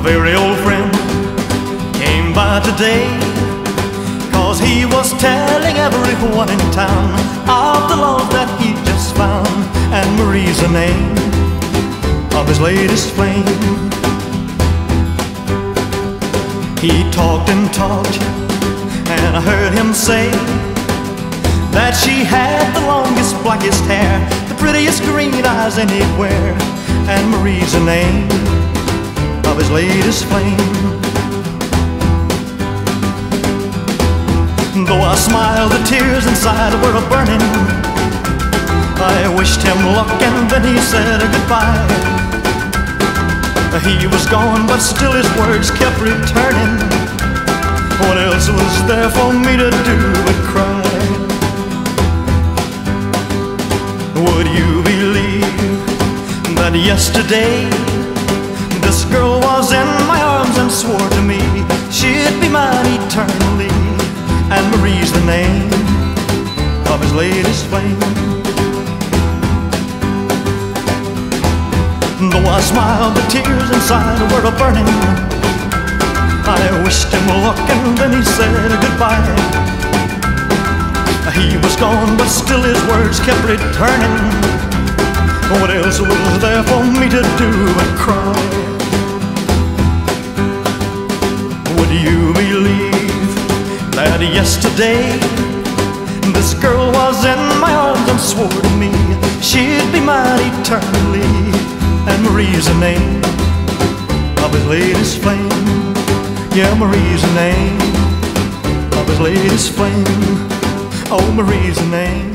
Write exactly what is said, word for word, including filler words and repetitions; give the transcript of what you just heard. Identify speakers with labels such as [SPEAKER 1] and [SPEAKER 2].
[SPEAKER 1] A very old friend came by today, 'cause he was telling everyone in town of the love that he just found. And Marie's the name of his latest flame. He talked and talked, and I heard him say that she had the longest, blackest hair, the prettiest green eyes anywhere. And Marie's the name of his latest flame. Though I smiled, the tears inside were a-burning. I wished him luck and then he said goodbye. He was gone, but still his words kept returning. What else was there for me to do but cry? Would you believe that yesterday this girl was in my arms and swore to me she'd be mine eternally? And Marie's the name of his latest flame. Though I smiled, the tears inside were a-burning. I wished him luck and then he said goodbye. He was gone, but still his words kept returning. What else was there for me to do but cry? Would you believe that yesterday this girl was in my arms and swore to me she'd be mine eternally? And Marie's the name of his latest flame. Yeah, Marie's the name of his latest flame. Oh, Marie's the name